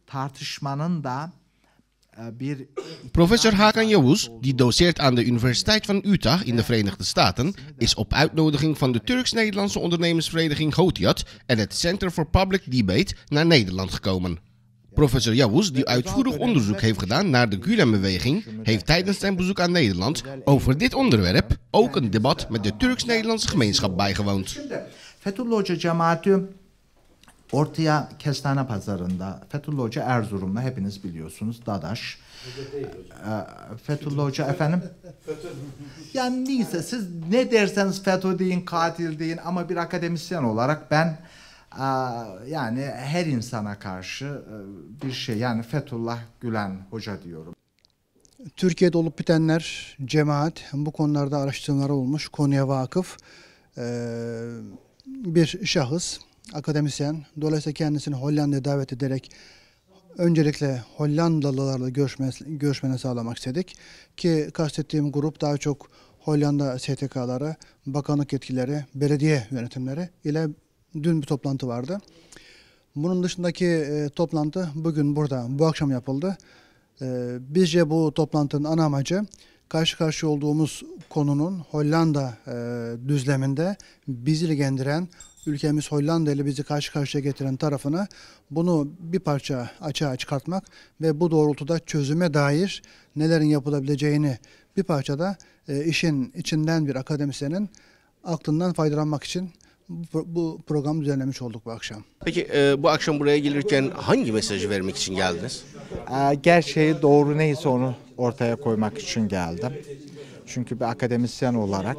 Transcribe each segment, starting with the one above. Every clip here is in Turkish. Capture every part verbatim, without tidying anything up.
tartışmanın da bir... Professor Hakan Yavuz, die doseert aan de Universiteit van Utah in de Verenigde Staten, is op uitnodiging van de Turks-Nederlandse ondernemersvereniging HOTIAT en het Center for Public Debate naar Nederland gekomen. Professor Yavuz, die uitvoerig onderzoek heeft gedaan naar de Gülen-beweging, heeft tijdens zijn bezoek aan Nederland over dit onderwerp ook een debat met de Turks-Nederlandse gemeenschap bijgewoond. Fethullah Hoca cemaati ortaya Kestane Pazarı'nda, Fethullah Hoca Erzurum'da hepiniz biliyorsunuz, Dadaş. Fethullah Hoca efendim? Yani neyse siz ne derseniz FETÖ deyin, katil deyin ama bir akademisyen olarak ben yani her insana karşı bir şey, yani Fethullah Gülen Hoca diyorum. Türkiye'de olup bitenler, cemaat, bu konularda araştırmalar olmuş, konuya vakıf bir şahıs, akademisyen. Dolayısıyla kendisini Hollanda'ya davet ederek öncelikle Hollandalılarla görüşme, görüşmeni sağlamak istedik. Ki kastettiğim grup daha çok Hollanda S T K'ları, bakanlık yetkileri, belediye yönetimleri ile dün bir toplantı vardı. Bunun dışındaki e, toplantı bugün burada, bu akşam yapıldı. E, bizce bu toplantının ana amacı karşı karşıya olduğumuz konunun Hollanda e, düzleminde bizi ilgilendiren, ülkemiz Hollanda ile bizi karşı karşıya getiren tarafını bunu bir parça açığa çıkartmak ve bu doğrultuda çözüme dair nelerin yapılabileceğini bir parçada e, işin içinden bir akademisyenin aklından faydalanmak için bu, bu programı düzenlemiş olduk bu akşam. Peki e, bu akşam buraya gelirken hangi mesajı vermek için geldiniz? E, gerçeği, doğru neyse onu ortaya koymak için geldim. Çünkü bir akademisyen olarak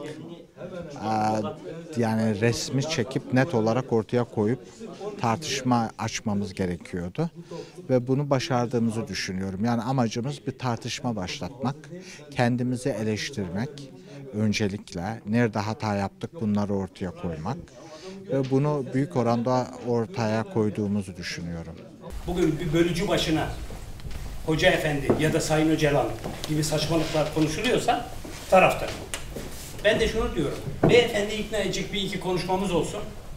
yani resmi çekip net olarak ortaya koyup tartışma açmamız gerekiyordu ve bunu başardığımızı düşünüyorum. Yani amacımız bir tartışma başlatmak, kendimizi eleştirmek öncelikle, nerede hata yaptık bunları ortaya koymak ve bunu büyük oranda ortaya koyduğumuzu düşünüyorum. Bugün bir bölücü başına Hoca Efendi ya da Sayın Öcalan gibi saçmalıklar konuşuluyorsa taraftar. Ben de şunu diyorum, beyefendi ikna edecek bir iki konuşmamız olsun.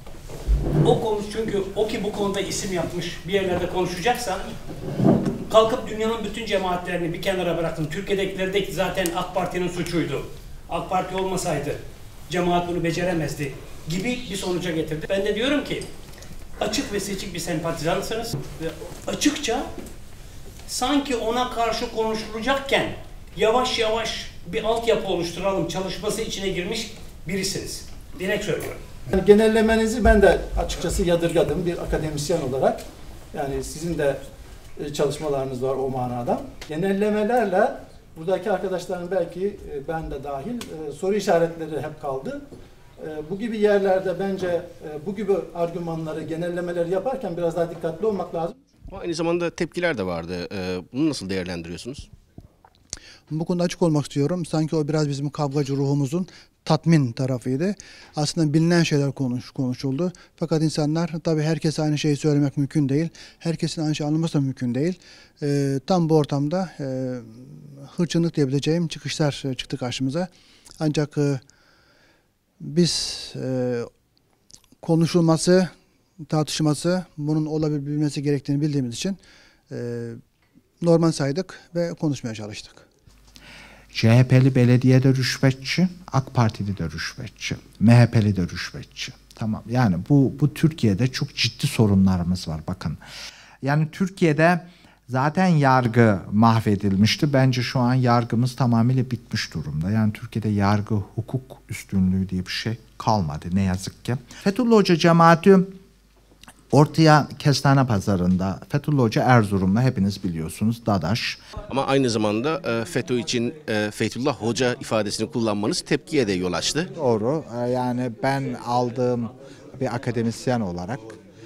O konuş çünkü o ki bu konuda isim yapmış, bir yerlerde konuşacaksa kalkıp dünyanın bütün cemaatlerini bir kenara bıraktım. Türkiye'dekilerdeki zaten AK Parti'nin suçuydu. AK Parti olmasaydı cemaat bunu beceremezdi gibi bir sonuca getirdi. Ben de diyorum ki açık ve seçik bir sempatizansınız ve açıkça sanki ona karşı konuşulacakken yavaş yavaş bir altyapı oluşturalım çalışması içine girmiş birisiniz. Direkt söylüyorum. Yani genellemenizi ben de açıkçası yadırgadım bir akademisyen olarak. Yani sizin de çalışmalarınız var o manada. Genellemelerle buradaki arkadaşların belki ben de dahil soru işaretleri hep kaldı. Bu gibi yerlerde bence bu gibi argümanları, genellemeleri yaparken biraz daha dikkatli olmak lazım. Aynı zamanda tepkiler de vardı. Bunu nasıl değerlendiriyorsunuz? Bu konuda açık olmak istiyorum. Sanki o biraz bizim kavgacı ruhumuzun tatmin tarafıydı. Aslında bilinen şeyler konuş, konuşuldu. Fakat insanlar, tabii herkese aynı şeyi söylemek mümkün değil. Herkesin aynı şeyi anlaması da mümkün değil. E, tam bu ortamda e, hırçınlık diyebileceğim çıkışlar e, çıktı karşımıza. Ancak e, biz e, konuşulması, tartışması, bunun olabilmesi gerektiğini bildiğimiz için e, normal saydık ve konuşmaya çalıştık. C H P'li belediyede rüşvetçi, AK Partili de rüşvetçi, M H P'li de rüşvetçi. Tamam, yani bu bu Türkiye'de çok ciddi sorunlarımız var bakın. Yani Türkiye'de zaten yargı mahvedilmişti. Bence şu an yargımız tamamıyla bitmiş durumda. Yani Türkiye'de yargı, hukuk üstünlüğü diye bir şey kalmadı ne yazık ki. Fethullah Hoca cemaati ortaya Kestane Pazarı'nda, Fethullah Hoca Erzurum'da hepiniz biliyorsunuz, Dadaş. Ama aynı zamanda e, FETÖ için e, Fethullah Hoca ifadesini kullanmanız tepkiye de yol açtı. Doğru. Yani ben aldığım bir akademisyen olarak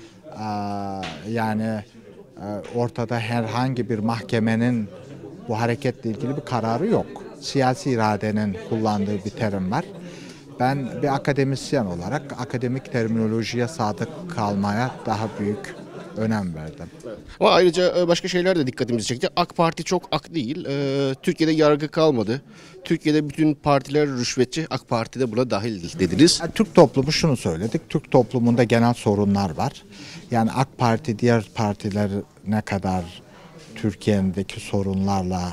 yani ortada herhangi bir mahkemenin bu hareketle ilgili bir kararı yok. Siyasi iradenin kullandığı bir terim var. Ben bir akademisyen olarak akademik terminolojiye sadık kalmaya daha büyük önem verdim. Ama ayrıca başka şeyler de dikkatimizi çekti. AK Parti çok ak değil. Türkiye'de yargı kalmadı. Türkiye'de bütün partiler rüşvetçi. AK Parti de buna dahil dediniz. Türk toplumu şunu söyledik. Türk toplumunda genel sorunlar var. Yani AK Parti diğer partiler ne kadar Türkiye'deki sorunlarla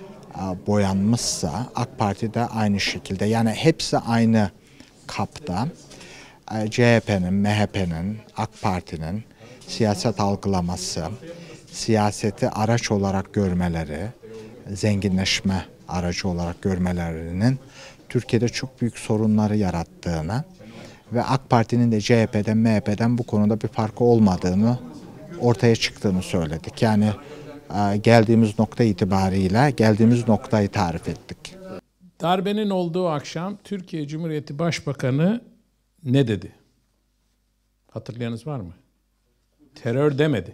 boyanmışsa AK Parti de aynı şekilde. Yani hepsi aynı kapta. C H P'nin, M H P'nin, AK Parti'nin siyaset algılaması, siyaseti araç olarak görmeleri, zenginleşme aracı olarak görmelerinin Türkiye'de çok büyük sorunları yarattığını ve AK Parti'nin de C H P'den, M H P'den bu konuda bir farkı olmadığını ortaya çıktığını söyledik. Yani geldiğimiz nokta itibariyle geldiğimiz noktayı tarif ettik. Darbenin olduğu akşam Türkiye Cumhuriyeti Başbakanı ne dedi? Hatırlayanınız var mı? Terör demedi.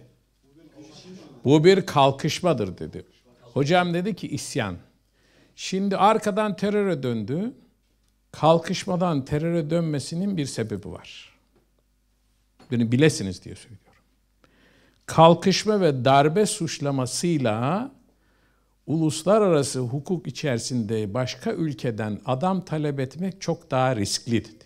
Bu bir kalkışmadır dedi. Hocam dedi ki isyan. Şimdi arkadan teröre döndü. Kalkışmadan teröre dönmesinin bir sebebi var. Beni bilesiniz diye söylüyorum. Kalkışma ve darbe suçlamasıyla uluslararası hukuk içerisinde başka ülkeden adam talep etmek çok daha riskli dedi.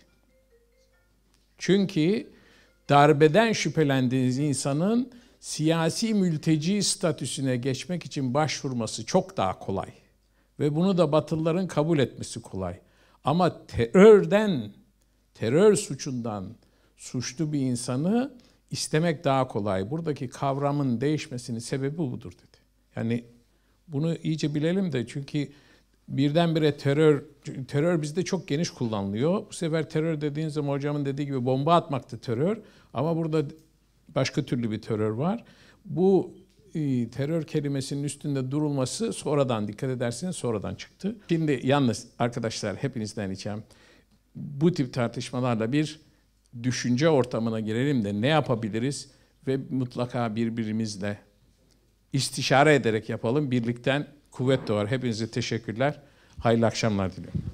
Çünkü darbeden şüphelendiğiniz insanın siyasi mülteci statüsüne geçmek için başvurması çok daha kolay. Ve bunu da Batılıların kabul etmesi kolay. Ama terörden, terör suçundan suçlu bir insanı istemek daha kolay. Buradaki kavramın değişmesinin sebebi budur dedi. Yani bunu iyice bilelim de çünkü birdenbire terör, terör bizde çok geniş kullanılıyor. Bu sefer terör dediğin zaman hocamın dediği gibi bomba atmak da terör. Ama burada başka türlü bir terör var. Bu e, terör kelimesinin üstünde durulması sonradan, dikkat ederseniz sonradan çıktı. Şimdi yalnız arkadaşlar hepinizden ricam bu tip tartışmalarla bir düşünce ortamına girelim de ne yapabiliriz ve mutlaka birbirimizle istişare ederek yapalım. Birlikten kuvvet doğar. Hepinize teşekkürler. Hayırlı akşamlar diliyorum.